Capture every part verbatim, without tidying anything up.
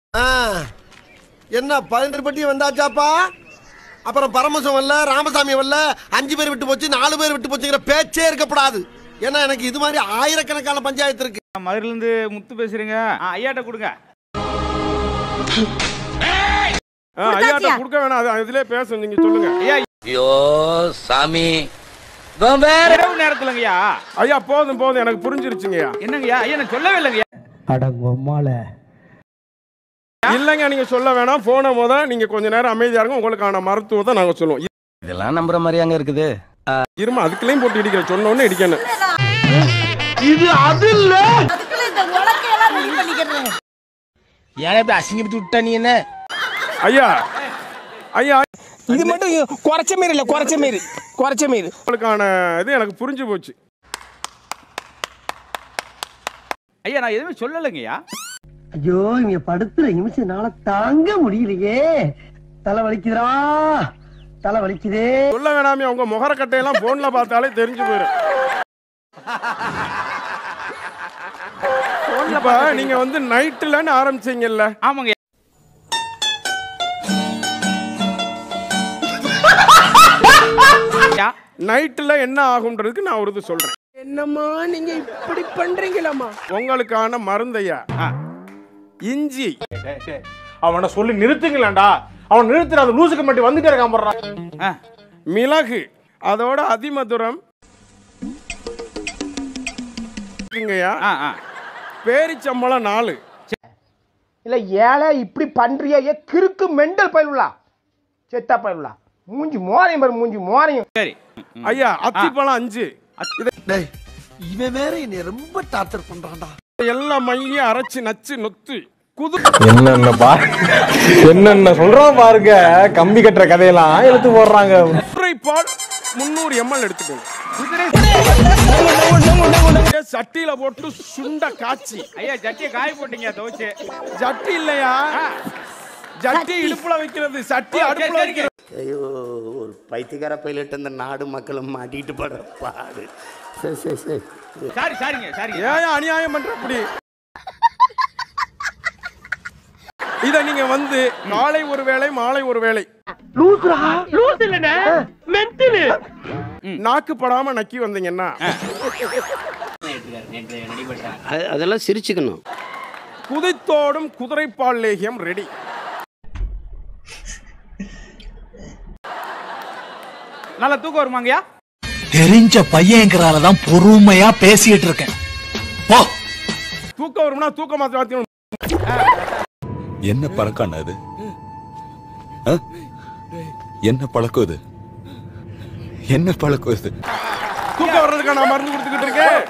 என்ன பதினெட்டு பட்டி வந்தாச்சாப்பா? அப்புறம் பரமசம் வரல, ராமசாமி வரல, அஞ்சு பேர் விட்டு போச்சு, நாலு பேர் விட்டு போச்சுங்கிற பேச்சே இருக்கப்படாது. ஏன்னா எனக்கு இது மாதிரி ஆயிரக்கணக்கான பஞ்சாயத்து இருக்கு. மதுரையில இருந்து முத்து பேசுறீங்க. ஐயாட்ட கொடுங்க. ஐயாட்ட கொடுக்க வேணாம், அது இதுலயே பேச நீங்க சொல்லுங்க. ஐயோ சாமி, வேற நேரத்துலங்கய்யா. ஐயா போதும் போதும், எனக்கு புரிஞ்சிருச்சுங்கய்யா. என்னங்கய்யா? ஐயா நான் சொல்லவே இல்லைங்கய்யா. அடங்கம்மால இல்லங்க, நீங்க சொல்ல வேணாம். போன முத நீங்க கொஞ்ச நேரம் அமைதியா இருங்க, உங்களுக்கான மருத்துவத்தை நாங்க சொல்லுவோம். இதெல்லாம் நம்புற மாதிரியாங்க இருக்குது. இருமா, அதுக்குள்ளேயும் போட்டு இடிக்கிற, சொன்ன உடனே இடிக்கணும். இது அது இல்ல. ஏன் அசிங்கப்பட்டு விட்டா நீ என்ன? ஐயா ஐயா இது மட்டும் குறைச்ச மாரி இல்ல, குறைச்ச மாரி குறைச்ச மாரி உங்களுக்கான இது எனக்கு புரிஞ்சு போச்சு. ஐயா நான் எதுவுமே சொல்லலைங்கய்யா. ஐயோ, இங்க படுத்துற நிமிஷம்னால தாங்க முடியலையே. தலை வலிக்குதுடா, தலை வலிக்குதே. சொல்ல வேணாமே, உங்க முகர கட்டையெல்லாம் போன்ல பார்த்தாலே தெரிஞ்சு போயிடும். இப்ப நீங்க வந்து நைட்லன்னு ஆரம்பிச்சீங்கல்ல? ஆமாங்க. நைட்ல என்ன ஆகும்ன்றதுக்கு நான் ஒரு இது சொல்றேன். என்னம்மா நீங்க இப்படி பண்றீங்களாமா? உங்களுக்கான மருந்தையா இஞ்சி. அவனை சொல்லி நிறுத்துங்களேன்டா. அவன் நிறுத்துற, அந்த லூசுக்கு மட்டும் வந்துட்டே இருக்கான் போடுறான். மிளகு, அதோட அதிமதுரம். பேரிச்சம்பளம் நாலு. இல்ல ஏழை இப்படி பண்றிய கிறுக்கு மெண்டல் பயிலுலா, செத்தா பயிலுலா, மூஞ்சி மோரையும் பாரு, மூஞ்சி மோரையும். சரி ஐயா, அத்திப்பழம் அஞ்சு. இவன் வேற என்னை ரொம்ப டார்ச்சர் பண்றான்டா. எல்லாம் மைய அரைச்சு நச்சு நொத்து குது. என்னென்ன பா என்னென்ன சொல்றோம் பாருங்க. கம்பி கட்டுற கதையெல்லாம் எடுத்து போடுறாங்க. குதிரைப்பால் முன்னூறு எம்எல் எடுத்துக்கோங்க. சட்டியில போட்டு சுண்ட காய்ச்சி. ஐயா சட்டியை காய போட்டீங்க துவைச்சு. சட்டி இல்லையா, சட்டி இடுப்புல வைக்கிறது, சட்டி அடுப்புல வைக்கிறது. ஐயோ, ஒரு பைத்தியக்கார பைலட் அந்த நாடு மக்களும் மாட்டிட்டு படுற பாடு. சரி சரி சரி சாரி சாரிங்க சாரிங்க. ஏன் அநியாயம் பண்ற அப்படி? இத நீங்க வந்து நாளை ஒரு வேளை, மாலை ஒரு வேளை. நாக்கு படாம நக்கி வந்தீங்கன்னா அதெல்லாம் சிரிச்சுக்கணும். குதித்தோடும் குதிரைப்பால் லேகியம் ரெடி. நல்ல தூக்கம் வருமாங்கய்யா? தெரிஞ்ச பையன்கிறாலதான் பொறுமையா பேசிட்டு இருக்கேன். தூக்கம் வரும்னா தூக்க மாத்திரம். என்ன பழக்கம் அது? என்ன பழக்கம் இது? என்ன பழக்கம் இது? தூக்கம் வர்றதுக்கு நான் மருந்து கொடுத்துக்கிட்டு இருக்கேன்.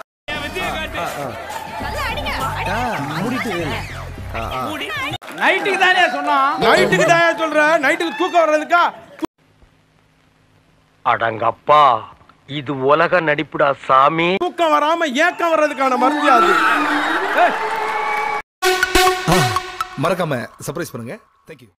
நைட்டுக்கு தானே சொன்னோம். நைட்டுக்கு தான் சொல்ற. நைட்டுக்கு தூக்கம் வர்றதுக்கா? அடங்கப்பா, இது உலக நடிப்புடா சாமி. தூக்கம் வராம ஏக்கம் வர்றதுக்கான மருந்து அது. மறக்காம சர்ப்ரைஸ் பண்ணுங்க. தேங்க்யூ.